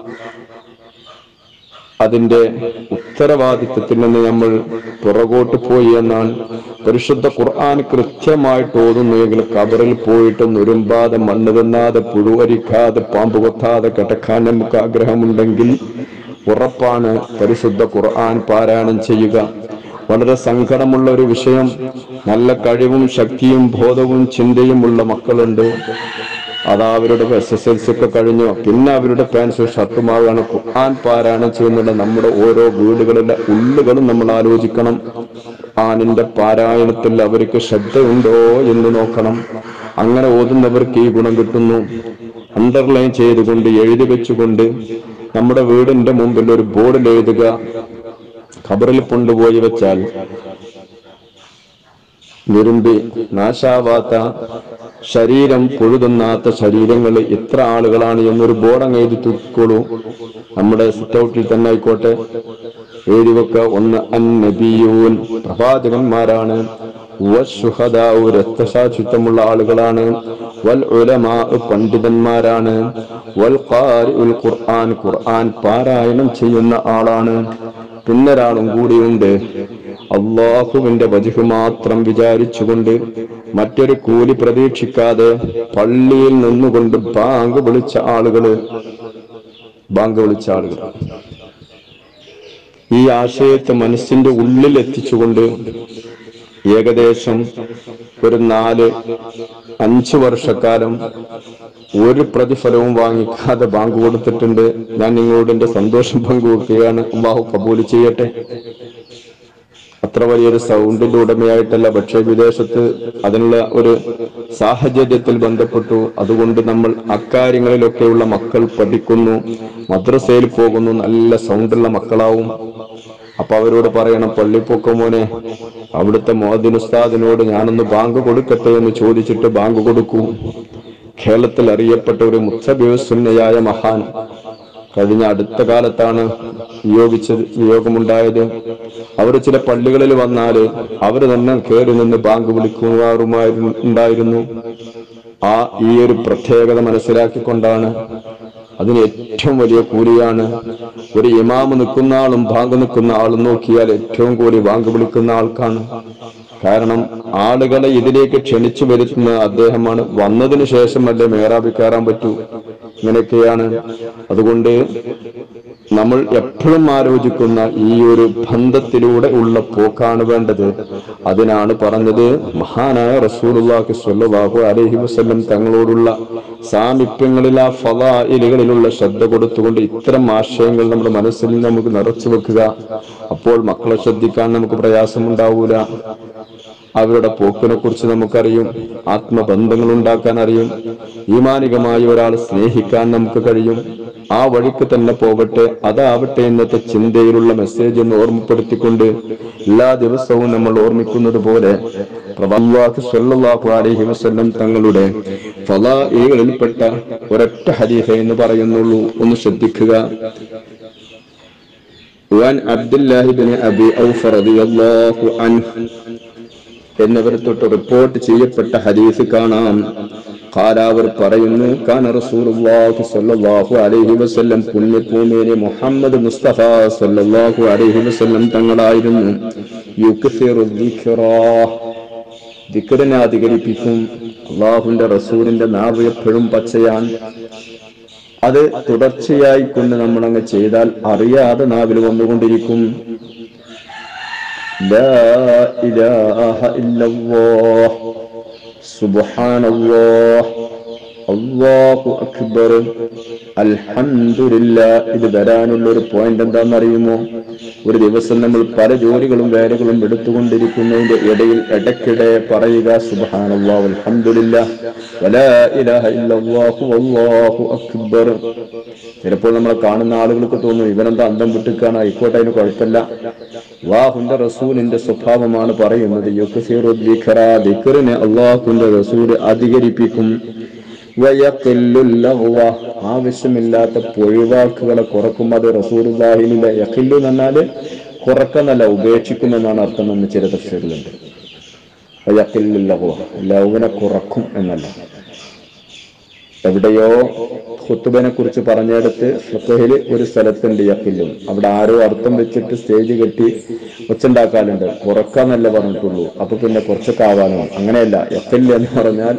അതിന്റെ ഉത്തരവാദിത്വത്തിൽ നിന്ന് നമ്മൾ പുറകോട്ട് പോയി എന്നാണ്. പരിശുദ്ധ ഖുർആൻ കൃത്യമായിട്ട് ഓതുന്നുവെങ്കിൽ കബറിൽ പോയിട്ട് നുരുമ്പാതെ, മണ്ണ് തിന്നാതെ, പുഴുവരിക്കാതെ, പാമ്പ് കൊത്താതെ കിടക്കാൻ നമുക്ക് ആഗ്രഹമുണ്ടെങ്കിൽ ഉറപ്പാണ് പരിശുദ്ധ ഖുർആൻ പാരായണം ചെയ്യുക. വളരെ സങ്കടമുള്ള ഒരു വിഷയം, നല്ല കഴിവും ശക്തിയും ബോധവും ചിന്തയും ഉള്ള മക്കളുണ്ട്. അതാ അവരുടെ എസ് എസ് എൽ സി ഒക്കെ കഴിഞ്ഞു, പിന്നെ അവരുടെ പാൻസും ഷർട്ടുമാവാണ് ഖുർആൻ പാരായണം ചെയ്യുന്നത്. നമ്മുടെ ഓരോ വീടുകളിലെ ഉള്ളുകളും നമ്മൾ ആലോചിക്കണം. ഖുർആനിന്റെ പാരായണത്തിൽ അവർക്ക് ശ്രദ്ധയുണ്ടോ എന്ന് നോക്കണം. അങ്ങനെ ഓതുന്നവർക്ക് ഈ ഗുണം കിട്ടുന്നു. അണ്ടർലൈൻ ചെയ്തുകൊണ്ട്, എഴുതി വെച്ചുകൊണ്ട് നമ്മുടെ വീടിന്റെ മുമ്പിൽ ഒരു ബോർഡിൽ എഴുതുക. ഖബറിൽ കൊണ്ടുപോയി വെച്ചാൽ നിരുമ്പി നാശാവാത്ത ശരീരം, പൊഴുതുന്നാത്ത ശരീരങ്ങൾ എത്ര ആളുകളാണ് എന്നൊരു ബോർഡ് എഴുതി തൂക്കിക്കോളൂ. നമ്മുടെ സിറ്റ് ഔട്ടിൽ തന്നെ ആയിക്കോട്ടെ, എഴുതി വെക്ക. ഒന്ന് അന്നബിയൂൻ, പ്രവാചകന്മാരാണ്. വശുഹദാഉ, രക്തസാക്ഷിത്വമുള്ള ആളുകളാണ്. വൽ ഉലമാ, പണ്ഡിതന്മാരാണ്. വൽ ഖാരിഉൽ ഖുർആൻ, ഖുർആൻ പാരായണം ചെയ്യുന്ന ആളാണ്. പിന്നൊരാളും കൂടിയുണ്ട്, അള്ളാഹുവിന്റെ വജ്ഹ് മാത്രം വിചാരിച്ചുകൊണ്ട് മറ്റൊരു കൂലി പ്രതീക്ഷിക്കാതെ പള്ളിയിൽ നിന്നുകൊണ്ട് ബാങ്ക് വിളിച്ച ആളുകള് ബാങ്ക് വിളിച്ച ആളുകൾ ഈ ആശയത്തെ മനസ്സിന്റെ ഉള്ളിൽ എത്തിച്ചുകൊണ്ട് ഏകദേശം ഒരു നാല് അഞ്ചു വർഷക്കാലം ഒരു പ്രതിഫലവും വാങ്ങിക്കാതെ ബാങ്ക് കൊടുത്തിട്ടുണ്ട്. ഞാൻ നിങ്ങളോട് എന്റെ സന്തോഷം പങ്കുവെക്കുകയാണ്. അല്ലാഹു കബൂൽ ചെയ്യട്ടെ. അത്ര വലിയൊരു സൗണ്ടിന്റെ ഉടമയായിട്ടല്ല, പക്ഷേ വിദേശത്ത് അതിനുള്ള ഒരു സാഹചര്യത്തിൽ ബന്ധപ്പെട്ടു. അതുകൊണ്ട് നമ്മൾ അക്കാര്യങ്ങളിലൊക്കെയുള്ള മക്കൾ പഠിക്കുന്നു, മദ്രസയിൽ പോകുന്നു, നല്ല സൗണ്ടുള്ള മക്കളാവും. അപ്പൊ അവരോട് പറയണം, പള്ളിപ്പൊക്ക മോനെ, അവിടുത്തെ മുഅദ്ദിൻ ഉസ്താദിനോട് ഞാനൊന്ന് ബാങ്ക് കൊടുക്കട്ടെ എന്ന് ചോദിച്ചിട്ട് ബാങ്ക് കൊടുക്കൂ. കേരളത്തിൽ അറിയപ്പെട്ട ഒരു മുത്തബിഉസ്സുന്നയായ മഹാൻ കഴിഞ്ഞ അടുത്ത കാലത്താണ് വിയോഗിച്ചത് വിയോഗമുണ്ടായത്. അവർ ചില പള്ളികളിൽ വന്നാല് അവർ തന്നെ കയറി നിന്ന് ബാങ്ക് വിളിക്കുമാറുണ്ടായിരുന്നു. ആ ഈ ഒരു പ്രത്യേകത മനസ്സിലാക്കിക്കൊണ്ടാണ്. അതിന് ഏറ്റവും വലിയ കൂലിയാണ്. ഒരു ഇമാമ് നിൽക്കുന്ന ആളും ബാങ്ക് നിൽക്കുന്ന ആളും നോക്കിയാൽ ഏറ്റവും കൂലി ബാങ്ക് വിളിക്കുന്ന ആൾക്കാണ്. കാരണം ആളുകളെ ഇതിലേക്ക് ക്ഷണിച്ചു വരുത്തുന്ന അദ്ദേഹമാണ്. വന്നതിന് ശേഷം അല്ലേ മേറാബിൽ കയറാൻ പറ്റൂ. ഇങ്ങനെയൊക്കെയാണ്. അതുകൊണ്ട് നമ്മൾ എപ്പോഴും ആലോചിക്കുന്ന ഈ ഒരു ബന്ധത്തിലൂടെ ഉള്ള പോക്കാണ് വേണ്ടത്. അതിനാണ് പറഞ്ഞത് മഹാനായ റസൂലുള്ളാഹി സ്വല്ലല്ലാഹു അലൈഹി വസല്ലം തങ്ങളോടുള്ള സാമീപ്യങ്ങളിൽ ആ ഫളായിലുകളിലുള്ള ശ്രദ്ധ കൊടുത്തുകൊണ്ട് ഇത്തരം ആശയങ്ങൾ നമ്മുടെ മനസ്സിൽ നമുക്ക് നിറച്ചു വെക്കുക. അപ്പോൾ മക്കളെ ശ്രദ്ധിക്കാൻ നമുക്ക് പ്രയാസമുണ്ടാവൂല. അവരുടെ പോക്കിനെ കുറിച്ച് നമുക്കറിയും, ആത്മബന്ധങ്ങൾ ഉണ്ടാക്കാൻ അറിയും, ഈമാനികമായി ഒരാളെ സ്നേഹിക്കാൻ നമുക്ക് കഴിയും. ആ വഴിക്ക് തന്നെ പോകട്ടെ, അതാവട്ടെ ഇന്നത്തെ ചിന്തയിലുള്ള മെസ്സേജ് എന്ന് ഓർമ്മപ്പെടുത്തിക്കൊണ്ട് എല്ലാ ദിവസവും നമ്മൾ ഓർമ്മിക്കുന്നത് പോലെ പ്രവാചകൻ സ്വല്ലല്ലാഹു അലൈഹി വസല്ലം തങ്ങളുടെ ഫളായിലുകളിൽപ്പെട്ട ഒരൊറ്റ ഹദീസ് എന്ന് പറയുന്നുള്ളൂ, ഒന്ന് ശ്രദ്ധിക്കുക. വൻ അബ്ദുല്ലാഹി ഇബ്നു അബി ഔഫ റളിയല്ലാഹു അൻഹു എന്നവർ തൊട്ട് റിപ്പോർട്ട് ചെയ്യപ്പെട്ട ഹദീസ് കാണാം. ഖാല അവർ പറയുന്നു, കാന റസൂലുള്ളാഹി സ്വല്ലല്ലാഹു അലൈഹി വസല്ലം പുണ്യഭൂമിയിലെ മുഹമ്മദ് മുസ്തഫ സ്വല്ലല്ലാഹു അലൈഹി വസല്ലം തങ്ങളായിരുന്നു യുക്സിറു ദിക്റാ, ദിക്റിനെ അധികരിപ്പിക്കും. അല്ലാഹുവിന്റെ റസൂലിന്റെ നാവ് എപ്പോഴും പച്ചയാണ്. അത് തുടർച്ചയായി കൊണ്ട് നമ്മളങ്ങ് ചെയ്താൽ അറിയാതെ നാവിൽ വന്നുകൊണ്ടിരിക്കും. ലാ ഇലാഹ ഇല്ലല്ലാഹ് സുബ്ഹാനല്ലാഹ് അല്ലാഹു അക്ബർ അൽഹംദുലില്ലാഹ്. ഇത് വരാനുള്ള ഒരു പോയിന്റ് എന്താണെന്നറിയുമോ? ഒരു ദിവസം നമ്മൾ പല ജോലികളും വേലകളും എടുത്തുകൊണ്ടിരിക്കുന്നതിന്റെ ഇടയിൽ ഇടയ്ക്കിടെ പറയുക സുബ്ഹാനല്ലാഹ് അൽഹംദുലില്ലാഹ് വലാ ഇലാഹ ഇല്ലല്ലാഹു വല്ലാഹു അക്ബർ. ചിലപ്പോൾ നമ്മളെ കാണുന്ന ആളുകൾക്ക് തോന്നും ഇവനെന്താ അന്തം വിട്ടിക്കാണ്, ആയിക്കോട്ടെ, അതിന് കുഴപ്പമില്ല. അല്ലാഹുവിന്റെ റസൂലിന്റെ സ്വഭാവമാണ് പറയുന്നത്. യുക്സിറു ദിക്റ, ദിക്റിനെ അല്ലാഹുവിന്റെ റസൂൽ അധികരിപ്പിക്കും. വയഖില്ലുൽ ലഗ്വ, ആവശ്യമില്ലാത്ത പൊഴിവാക്കുകളെ കുറക്കും. അത് റസൂലുള്ളാഹിയിലെ യഖില്ലു എന്നാൽ കുറക്കുന്നല്ല, ഉപേക്ഷിക്കുമെന്നാണ് അർത്ഥം എന്ന് ചില തഫ്സീറുകളുണ്ട്. വയഖില്ലുൽ ലഗ്വ, ലഗ്വനെ കുറക്കും എന്നല്ല. എവിടെയോ ഖുതുബനെ കുറിച്ച് പറഞ്ഞെടുത്ത് ഫിഖ്ഹിൽ ഒരു സ്ഥലത്തുണ്ട് യഖില്ലും. അവിടെ ആരോ അർത്ഥം വെച്ചിട്ട് സ്റ്റേജ് കെട്ടി ഒച്ചുണ്ടാക്കാറുണ്ട്. കുറക്കാന്നല്ല പറഞ്ഞിട്ടുള്ളൂ. അപ്പൊ പിന്നെ കുറച്ചൊക്കെ ആവാനോ? അങ്ങനെയല്ല. യഖിൽ എന്ന് പറഞ്ഞാൽ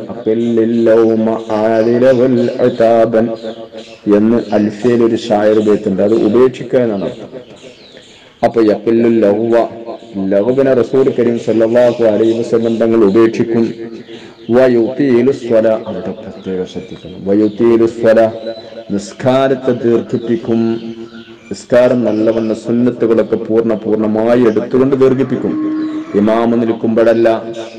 എന്ന് അൽഫിയിൽ ഒരു ഷായർ ബൈത്തുണ്ട്, അത് ഉപേക്ഷിക്കുക എന്നാണ് അർത്ഥം. അപ്പൊ യഖില്ലുൽ ലഗ്വ, ലഗ്വനെ റസൂൽ കരീം സല്ലല്ലാഹു അലൈഹി വസല്ലം തങ്ങൾ ഉപേക്ഷിക്കും. വയുതീലു സ്വല, അവിടെ പ്രത്യേകം ശ്രദ്ധിക്കണം. വയുതീലു സ്വല, നിസ്കാരത്തെ ദീർഘിപ്പിക്കും. നിസ്കാരം നല്ലവണ്ണ സുന്നത്തുകളൊക്കെ പൂർണ്ണ പൂർണ്ണമായി എടുത്തുകൊണ്ട് ദീർഘിപ്പിക്കും. ഇമാമ നിൽക്കുമ്പോഴല്ല,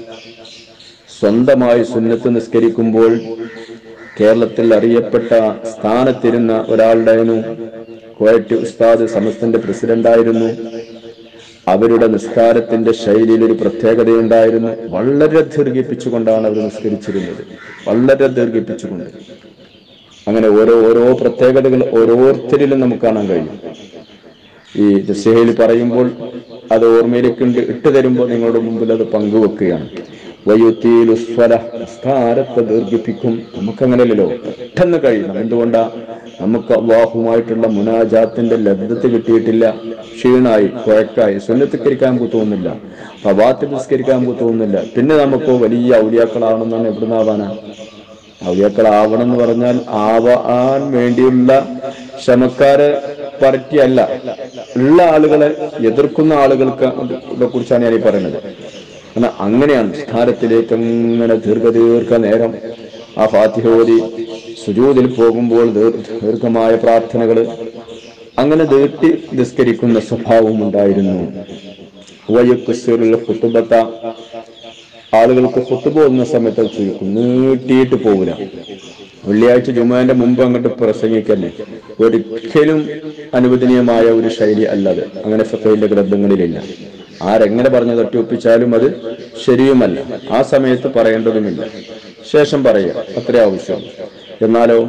സ്വന്തമായി സുന്നത്ത് നിസ്കരിക്കുമ്പോൾ. കേരളത്തിൽ അറിയപ്പെട്ട സ്ഥാനത്തിരുന്ന ഒരാളുണ്ടായിരുന്നു, കോയറ്റ് ഉസ്താദ്, സമസ്തന്റെ പ്രസിഡന്റായിരുന്നു. അവരുടെ നിസ്കാരത്തിന്റെ ശൈലിയിൽ ഒരു പ്രത്യേകതയുണ്ടായിരുന്നു. വളരെ ദീർഘിപ്പിച്ചുകൊണ്ടാണ് അവർ നിസ്കരിച്ചിരുന്നത്, വളരെ ദീർഘിപ്പിച്ചുകൊണ്ട്. അങ്ങനെ ഓരോ ഓരോ പ്രത്യേകതകൾ ഓരോരുത്തരിലും നമുക്ക് കാണാൻ കഴിയും. ഈ ദശയിൽ പറയുമ്പോൾ അത് ഓർമ്മയിലേക്ക് ഇട്ട് തരുമ്പോൾ നിങ്ങളുടെ മുമ്പിൽ അത് പങ്കുവെക്കുകയാണ്. വയുതീലു സ്വല, നിസ്കാരത്തെ ദീർഘിപ്പിക്കും. നമുക്കങ്ങനെയല്ലോ, പെട്ടെന്ന് കഴിയണം. എന്തുകൊണ്ടാ? നമുക്ക് അല്ലാഹുമായിട്ടുള്ള മുനാജാത്തിന്റെ ലബ്ധത്ത് കിട്ടിയിട്ടില്ല. ക്ഷീണായി, കുഴക്കായി, സുന്നത്തിസ്കരിക്കാൻ നമുക്ക് തോന്നുന്നില്ല, ഫവാത്തിബ് നിസ്കരിക്കാൻ നമുക്ക് തോന്നുന്നില്ല. പിന്നെ നമുക്ക് വലിയ ഔലിയാക്കളാവണമെന്നാണ്. എവിടുന്നാവാനാ? ഔലിയാക്കളാവണം എന്ന് പറഞ്ഞാൽ ആവാൻ വേണ്ടിയുള്ള ക്ഷമക്കാരെ പറ്റിയല്ല, ഉള്ള ആളുകളെ എതിർക്കുന്ന ആളുകൾക്ക് കുറിച്ചാണ് ഞാൻ ഈ പറയുന്നത്. കാരണം അങ്ങനെയാണ് നിസ്കാരത്തിലേക്ക് അങ്ങനെ ദീർഘദീർഘ നേരം ആ ഫാത്തിഹ ഓതി സുജൂദിൽ പോകുമ്പോൾ ദീർഘമായ പ്രാർത്ഥനകൾ അങ്ങനെ നീട്ടി നിസ്കരിക്കുന്ന സ്വഭാവം ഉണ്ടായിരുന്നു. വയുക്സിറുൽ ഖുതുബത, ആളുകൾക്ക് ഖുതുബ ഓതുന്ന സമയത്ത് ചുരുക്കും, നീട്ടിയിട്ട് പോകില്ല. വെള്ളിയാഴ്ച ജുമുഅന്റെ മുമ്പ് അങ്ങോട്ട് പ്രസംഗിക്കല്ലേ, ഒരിക്കലും അനുവദനീയമായ ഒരു ശൈലി അല്ലാതെ അങ്ങനെ ഫിഖ്ഹിന്റെ ഗ്രന്ഥങ്ങളിലില്ല. ആരെങ്ങനെ പറഞ്ഞു തട്ടിയൊപ്പിച്ചാലും അത് ശരിയുമല്ല. ആ സമയത്ത് പറയേണ്ടതുമില്ല, ശേഷം പറയുക, അത്ര ആവശ്യമാണ്. എന്നാലോ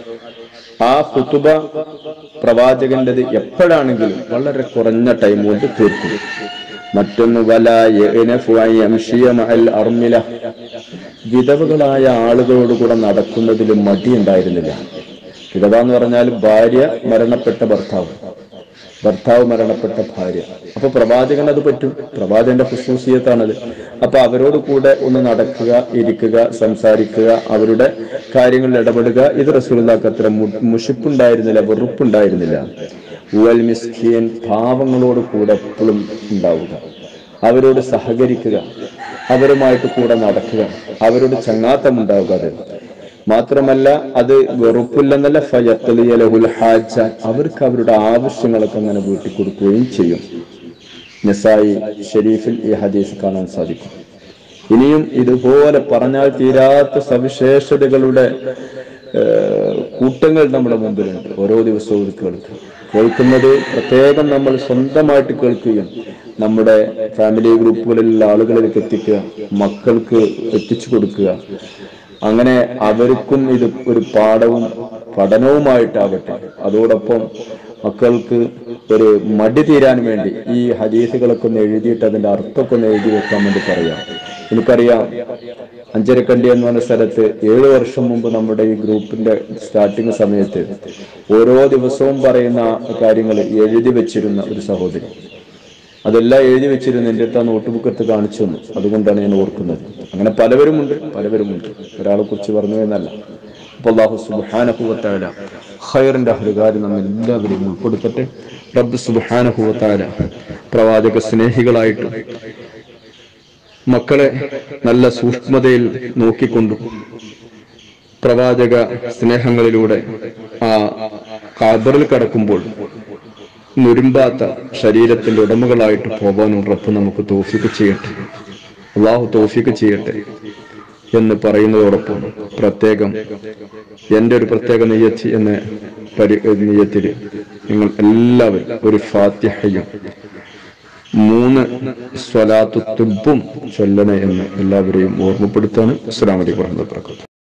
ആ ഖുതുബ പ്രവാചകന്റേത് എപ്പോഴാണെങ്കിലും വളരെ കുറഞ്ഞ ടൈം കൊണ്ട് തീർക്കും. മറ്റൊന്ന് അർമില, വിധവകളായ ആളുകളോട് കൂടെ നടക്കുന്നതിലും മടി ഉണ്ടായിരുന്നില്ല. വിധവ എന്ന് പറഞ്ഞാൽ ഭാര്യ മരണപ്പെട്ട ഭർത്താവ്. ഭർത്താവ് മരണപ്പെട്ട ഭാര്യ. അപ്പൊ പ്രവാചകൻ അത് പറ്റും, പ്രവാചകന്റെ ഖുശൂസിയത്താണത്. അപ്പൊ അവരോട് കൂടെ ഒന്ന് നടക്കുക, ഇരിക്കുക, സംസാരിക്കുക, അവരുടെ കാര്യങ്ങളിൽ ഇടപെടുക. ഇത് റസൂലുള്ളാഹിക്ക് അത്ര മുഷിപ്പുണ്ടായിരുന്നില്ല, വെറുപ്പുണ്ടായിരുന്നില്ല. വൽ മിസ്കീൻ, പാവങ്ങളോട് കൂടെ എപ്പോഴും ഉണ്ടാവുക, അവരോട് സഹകരിക്കുക, അവരുമായിട്ട് കൂടെ നടക്കുക, അവരോട് ചങ്ങാത്തം ഉണ്ടാവുക. അത് മാത്രമല്ല അത് വെറുപ്പില്ലെന്നല്ല, ഫയഖ്ലിയലഹുൽ ഹാജ, അവർക്ക് അവരുടെ ആവശ്യങ്ങളൊക്കെ അങ്ങനെ വീട്ടിൽ കൊടുക്കുകയും ചെയ്യും. നസായി ഷരീഫിൽ ഈ ഹദീസ് കാണാൻ സാധിക്കും. ഇനിയും ഇതുപോലെ പറഞ്ഞാൽ തീരാത്ത സവിശേഷതകളുടെ കൂട്ടങ്ങൾ നമ്മുടെ മുമ്പിലുണ്ട്. ഓരോ ദിവസവും കേൾക്കുക, കേൾക്കുന്നത് പ്രത്യേകം നമ്മൾ സ്വന്തമായിട്ട് കേൾക്കുകയും നമ്മുടെ ഫാമിലി ഗ്രൂപ്പുകളിലുള്ള ആളുകളിലേക്ക് എത്തിക്കുക, മക്കൾക്ക് എത്തിച്ചു കൊടുക്കുക. അങ്ങനെ അവർക്കും ഇത് ഒരു പാഠവും പഠനവുമായിട്ടാകട്ടെ. അതോടൊപ്പം മക്കൾക്ക് ഒരു മടി തീരാൻ വേണ്ടി ഈ ഹദീസുകളൊക്കെ ഒന്ന് എഴുതിയിട്ട് അതിന്റെ അർത്ഥമൊക്കെ ഒന്ന് എഴുതി വെക്കാൻ വേണ്ടി പറയാം. എനിക്കറിയാം, അഞ്ചരക്കണ്ടി എന്ന് പറഞ്ഞ സ്ഥലത്ത് ഏഴു വർഷം മുമ്പ് നമ്മുടെ ഈ ഗ്രൂപ്പിന്റെ സ്റ്റാർട്ടിങ് സമയത്ത് ഓരോ ദിവസവും പറയുന്ന കാര്യങ്ങൾ എഴുതി വെച്ചിരുന്ന ഒരു സഹോദരി, അതെല്ലാം എഴുതി വെച്ചിരുന്നു. എൻ്റെ അടുത്ത് ആ നോട്ട് ബുക്ക് എടുത്ത് കാണിച്ചു തന്നു. അതുകൊണ്ടാണ് ഞാൻ ഓർക്കുന്നത്. അങ്ങനെ പലവരുമുണ്ട് പലവരുമുണ്ട് ഒരാളെ കുറിച്ച് പറഞ്ഞു എന്നല്ല. അപ്പൊ അല്ലാഹു സുബ്ഹാനഹു വ തആല ഖൈറിന്റെ അഹ്ലുകാരിൽ നമ്മെ എല്ലാവരെയും ഉൾപ്പെടുത്തട്ടെ. റബ്ബ് സുബ്ഹാനഹു വ തആല പ്രവാചക സ്നേഹികളായിട്ട് മക്കളെ നല്ല സൂക്ഷ്മതയിൽ നോക്കിക്കൊണ്ടു പ്രവാചക സ്നേഹങ്ങളിലൂടെ ആ ഖബറിൽ കടക്കുമ്പോൾ നുരുമ്പാത്ത ശരീരത്തിന്റെ ഉടമകളായിട്ട് പോകാനും റബ്ബ് നമുക്ക് തൗഫീഖ് ചെയ്യട്ടെ. അല്ലാഹു തൗഫീഖ് ചെയ്യട്ടെ എന്ന് പറയുന്നതോടൊപ്പം പ്രത്യേകം എൻ്റെ ഒരു പ്രത്യേക നിയ്യത്ത് എന്ന പരി നിയ്യത്തിൽ നിങ്ങൾ എല്ലാവരും ഒരു ഫാത്തിഹയും മൂന്ന് സ്വലാത്തു തുബ്ബും ചൊല്ലണേ എന്ന് എല്ലാവരെയും ഓർമ്മപ്പെടുത്താണ്. അസ്സലാമു അലൈക്കും വറഹ്മത്തുള്ളാഹി വബറകാതുഹു.